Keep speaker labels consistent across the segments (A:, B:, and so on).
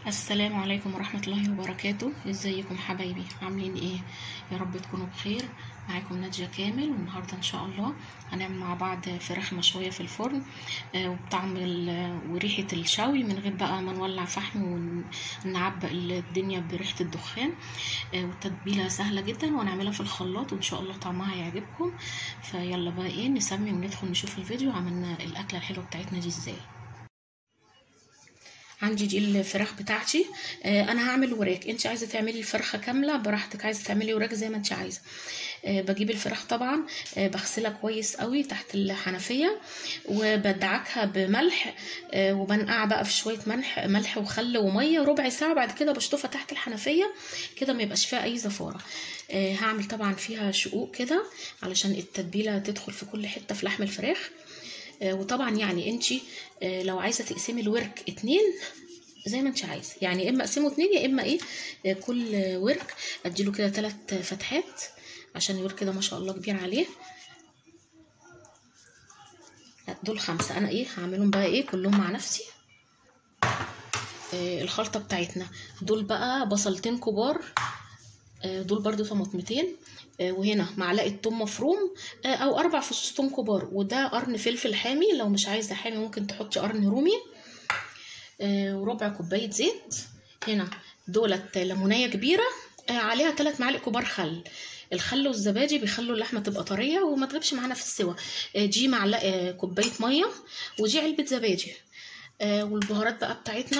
A: السلام عليكم ورحمة الله وبركاته. ازيكم حبايبي، عاملين ايه؟ يا رب تكونوا بخير. معاكم نادية كامل، والنهاردة ان شاء الله هنعمل مع بعض فراخ مشوية في الفرن وبطعم وريحة الشوي، من غير بقى ما نولع فحم ونعبق الدنيا بريحة الدخان. والتتبيلة سهلة جدا وهنعملها في الخلاط، وان شاء الله طعمها هيعجبكم. فيلا بقى ايه، نسمي وندخل نشوف الفيديو عملنا الاكلة الحلوة بتاعتنا دي ازاي. عندي دي الفراخ بتاعتي. انا هعمل وراك، انت عايزه تعملي الفرخه كامله براحتك، عايزه تعملي وراك زي ما انت عايزه. بجيب الفراخ طبعا، بغسلها كويس قوي تحت الحنفيه، وبدعكها بملح، وبنقع بقى في شويه ملح وخل وميه ربع ساعه. بعد كده بشطفها تحت الحنفيه كده ما يبقاش فيها اي زفاره. هعمل طبعا فيها شقوق كده علشان التتبيله تدخل في كل حته في لحم الفراخ. وطبعا يعني انتي لو عايزه تقسمي الورك 2 زي ما انت عايزه، يعني اما اقسمه 2 يا اما ايه، كل ورك اديله كده 3 فتحات عشان الورك كده ما شاء الله كبير عليه. دول 5، انا ايه هعملهم بقى ايه كلهم مع نفسي. الخلطه بتاعتنا دول بقى بصلتين كبار، دول برضو طماطمتين، وهنا معلقه توم مفروم او 4 فصوص توم كبار، وده قرن فلفل حامي، لو مش عايزه حامي ممكن تحطي قرن رومي، وربع كوبايه زيت. هنا دولت ليمونيه كبيره، عليها 3 معالق كبار خل. الخل والزبادي بيخلوا اللحمه تبقى طريه وما تغيبش معانا في السوا. دي معلقه كوبايه ميه، ودي علبه زبادي. والبهارات بقى بتاعتنا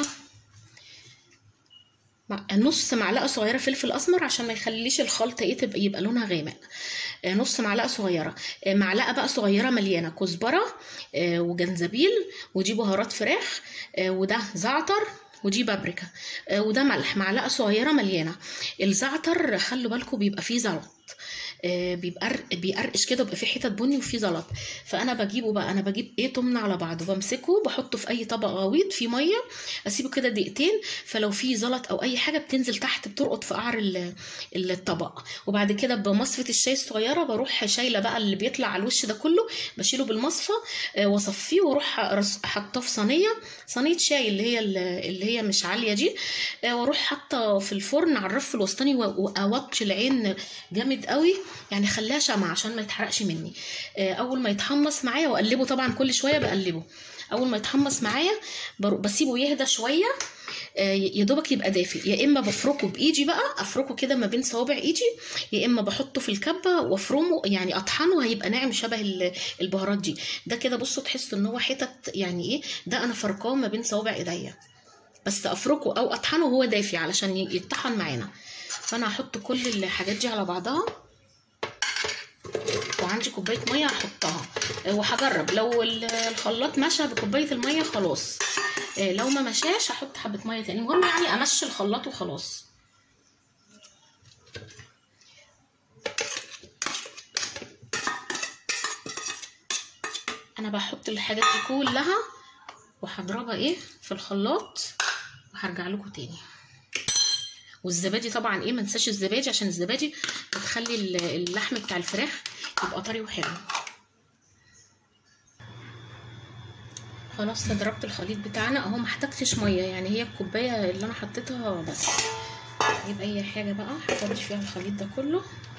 A: نص معلقه صغيره فلفل اسمر عشان ما يخليش الخلطه ايه يبقى لونها غامق. نص معلقه صغيره. معلقه بقى صغيره مليانه كزبره وجنزبيل، ودي بهارات فراخ، وده زعتر، ودي بابريكا، وده ملح معلقه صغيره مليانه. الزعتر خلوا بالكم بيبقى فيه زلط، بيقرقش كده، بيبقى فيه حتت بني وفيه زلط. فانا بجيبه بقى، انا بجيب ايه تمن على بعضه، بمسكه بحطه في اي طبق غويط فيه ميه، اسيبه كده دقيقتين، فلو فيه زلط او اي حاجه بتنزل تحت بترقط في قعر الطبق. وبعد كده بمصفه الشاي الصغيره بروح شايله بقى اللي بيطلع على الوش ده كله، بشيله بالمصفى واصفيه، واروح حاطاه في صينيه شاي اللي هي مش عاليه دي، واروح حاطه في الفرن على الرف الوسطاني، واوطي العين جامد قوي، يعني خليها شمعة عشان ما يتحرقش مني. اول ما يتحمص معايا، واقلبه طبعا كل شويه بقلبه، اول ما يتحمص معايا بسيبه يهدى شويه، يا دوبك يبقى دافئ. يا اما بفركه بايدي بقى، افركه كده ما بين صوابع ايدي، يا اما بحطه في الكبه وافرمه، يعني اطحنه هيبقى ناعم شبه البهارات دي. ده كده بصوا تحسوا ان هو حتت يعني ايه، ده انا فركاه ما بين صوابع ايديا، بس افركه او اطحنه وهو دافي علشان يتطحن معانا. فانا هحط كل الحاجات دي على بعضها، وعندي كوبايه ميه هحطها، وهجرب لو الخلاط مشى بكوبايه الميه خلاص، لو ما مشاش هحط حبه ميه تاني. المهم يعني امشي الخلاط وخلاص. انا بحط الحاجات دي كلها وهضربها ايه في الخلاط، وهرجع لكم تاني. والزبادي طبعا ايه، ما ننساش الزبادي، عشان الزبادي بتخلي اللحم بتاع الفراخ يبقى طري وحلو. خلاص ضربت الخليط بتاعنا اهو، ما احتاجتش ميه، يعني هي الكوبايه اللي انا حطيتها بس. اجيب اي حاجه بقى هفضي فيها الخليط ده كله.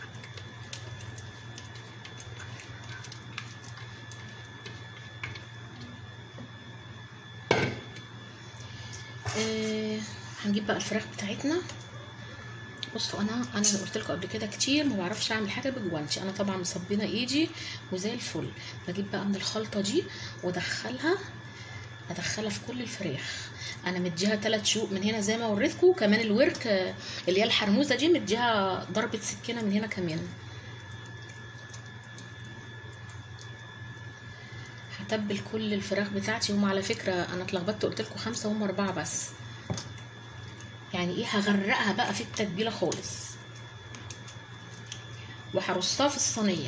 A: هنجيب بقى الفراخ بتاعتنا. بصوا انا قلت لكم قبل كده كتير ما بعرفش اعمل حاجه بجوانتي، انا طبعا مصبينه ايدي وزي الفل. بجيب بقى من الخلطه دي وادخلها في كل الفراخ. انا مديها 3 شقوق من هنا زي ما وريتكم، كمان الورك اللي هي الحرموزه دي مديها ضربه سكينه من هنا كمان. هتبل كل الفراخ بتاعتي. هم على فكره انا اتلخبطت، قلت لكم 5 هم 4 بس، يعني ايه هغرقها بقى في التتبيله خالص، وهرصها في الصينيه.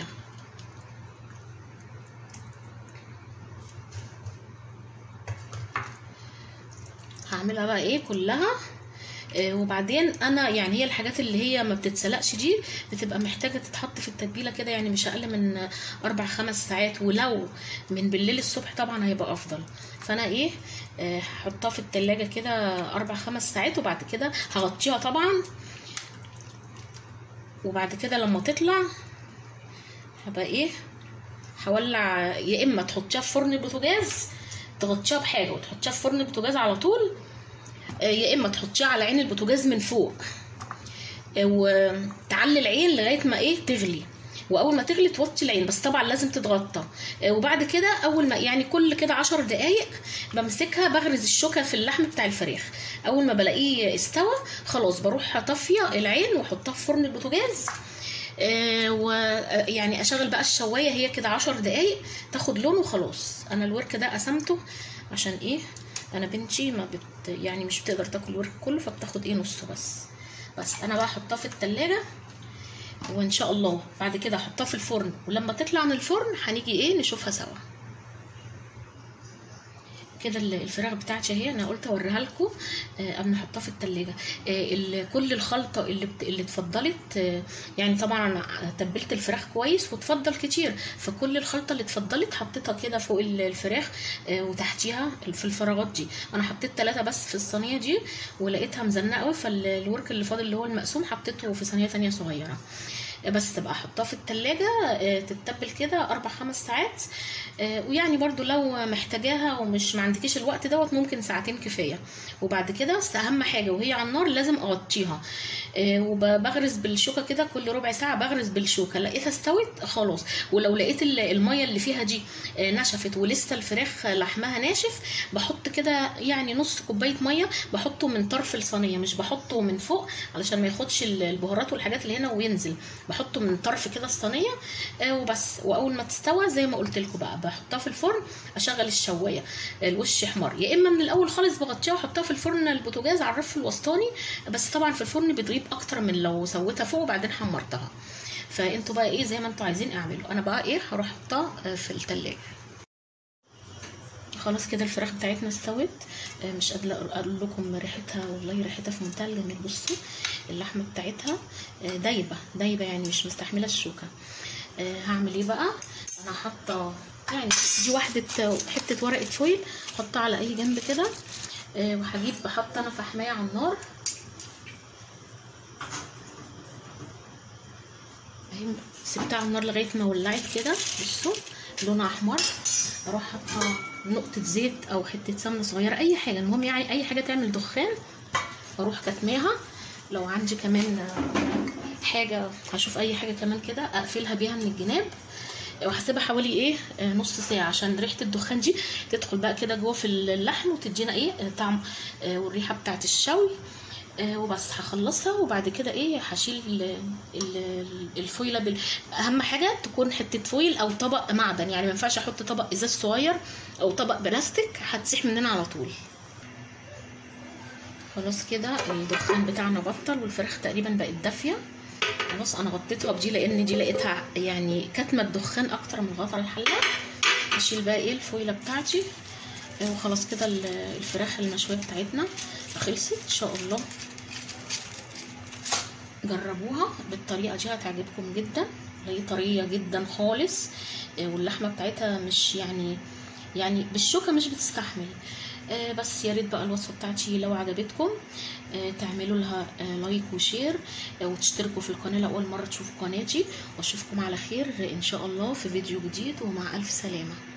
A: هعملها بقى ايه كلها. وبعدين انا يعني هي الحاجات اللي هي ما بتتسلقش دي بتبقى محتاجه تتحط في التتبيله كده، يعني مش اقل من 4-5 ساعات، ولو من بالليل الصبح طبعا هيبقى افضل. فانا ايه هحطها في التلاجة كده 4-5 ساعات، وبعد كده هغطيها طبعا. وبعد كده لما تطلع هبقى ايه، هولع. يا اما تحطيها في فرن البوتاجاز تغطيها بحاجه وتحطيها في فرن البوتاجاز على طول، يا اما تحطيها على عين البوتاجاز من فوق وتعلي العين لغايه ما ايه تغلي، واول ما تغلي توطي العين، بس طبعا لازم تتغطى. وبعد كده اول ما يعني كل كده 10 دقايق بمسكها بغرز الشوكه في اللحم بتاع الفراخ. اول ما بلاقيه استوى خلاص بروح طافيه العين واحطها في فرن البوتاجاز، ويعني اشغل بقى الشوايه هي كده 10 دقايق تاخد لون وخلاص. انا الورك ده قسمته عشان ايه، انا بنتي ما يعني مش بتقدر تاكل الورك كله، فبتاخد ايه نصه بس انا بقى احطها في التلاجة، وان شاء الله بعد كده احطها في الفرن، ولما تطلع من الفرن هنيجي ايه نشوفها سوا. كده الفراخ بتاعتي اهي، انا قلت اوريها لكم قبل ما احطها في التلاجة. كل الخلطه اللي اتفضلت، يعني طبعا انا تبلت الفراخ كويس واتفضل كتير، فكل الخلطه اللي اتفضلت حطيتها كده فوق الفراخ وتحتيها في الفراغات دي. انا حطيت 3 بس في الصينيه دي ولقيتها مزنقه قوي، فالورك اللي فاضل اللي هو المقسوم حطيته في صينيه ثانيه صغيره. بس تبقى احطها في التلاجة تتبل كده 4-5 ساعات. ويعني برضو لو محتاجاها ومش ما عندكيش الوقت دوت ممكن 2 ساعات كفايه. وبعد كده بس اهم حاجه وهي على النار لازم اغطيها، وبغرز بالشوكه كده كل ربع ساعه بغرز بالشوكه. لقيتها استوت خلاص. ولو لقيت الميه اللي فيها دي نشفت ولسه الفراخ لحمها ناشف، بحط كده يعني نص كوبايه ميه، بحطه من طرف الصينيه مش بحطه من فوق علشان ما ياخدش البهارات والحاجات اللي هنا وينزل، بحطه من طرف كده الصينيه وبس. واول ما تستوى زي ما قلت لكم بقى بحطها في الفرن، اشغل الشوايه الوش احمر، يا اما من الاول خالص بغطيها واحطها في الفرن البوتاجاز على الرف الوسطاني، بس طبعا في الفرن بتغيب اكتر من لو سويتها فوق وبعدين حمرتها. فانتوا بقى ايه زي ما انتوا عايزين اعملوا. انا بقى ايه هروح احطها في التلاجة. خلاص كده الفراخ بتاعتنا استوت، مش قادره اقول لكم ريحتها، والله ريحتها في منتهى الجمال. بصوا اللحمه بتاعتها دايبه يعني مش مستحمله الشوكه. هعمل ايه بقى، انا حاطه يعني دي حته ورقه فويل احطها على اي جنب كده، وهجيب بحط انا فحمايه على النار اهي، سبتها على النار لغايه ما ولعت كده. بصوا لونها احمر، اروح حاطه نقطه زيت او حته سمنه صغيره اي حاجه، المهم يعني اي حاجه تعمل دخان، اروح كاتماها. لو عندي كمان حاجه هشوف اي حاجه كمان كده اقفلها بيها من الجناب، وهسيبها حوالي ايه نص ساعه عشان ريحه الدخان دي تدخل بقى كده جوه في اللحم وتدينا ايه طعم والريحه بتاعت الشوي. وبس هخلصها وبعد كده ايه هشيل الفويله اهم حاجه تكون حته فويل او طبق معدن، يعني ما ينفعش احط طبق ازاز صغير او طبق بلاستيك هتسيح مننا على طول. خلاص كده الدخان بتاعنا بطل والفراخ تقريبا بقت دافيه. خلاص انا غطيتها بدي لان دي لقيتها يعني كاتمه الدخان اكتر من غطا الحله. هشيل بقى ايه الفويله بتاعتي وخلاص كده الفراخ المشويه بتاعتنا خلصت ان شاء الله. جربوها بالطريقه دي هتعجبكم جدا، هي طريه جدا خالص واللحمه بتاعتها مش يعني بالشوكه مش بتستحمل. بس يا ريت بقى الوصفه بتاعتي لو عجبتكم تعملوا لها لايك وشير وتشتركوا في القناه لو اول مره تشوفوا قناتي، واشوفكم على خير ان شاء الله في فيديو جديد ومع الف سلامه.